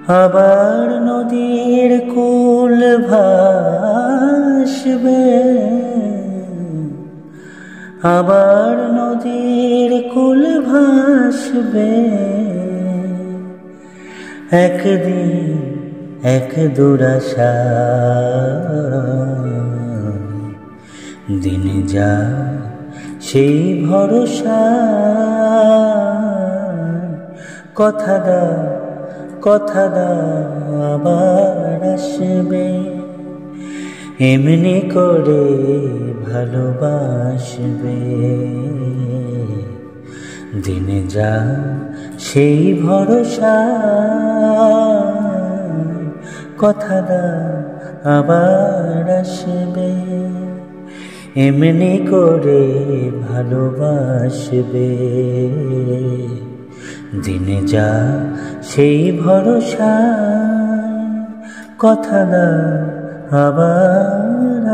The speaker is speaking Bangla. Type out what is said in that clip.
আবার নদীর কূল ভাসবে, আবার নদীর কূল ভাসবে। একদিন এক দুরাশা দিন যা সেই ভরসা। কথা দাও কথা দাও আবার আসবে, এমনি করে ভালোবাসবে। দিনে যা সেই ভরসা, কথা দাও আবার আসবে, এমনি করে ভালোবাসবে। দিনে যা সেই ভরসা, কথা দাও আবার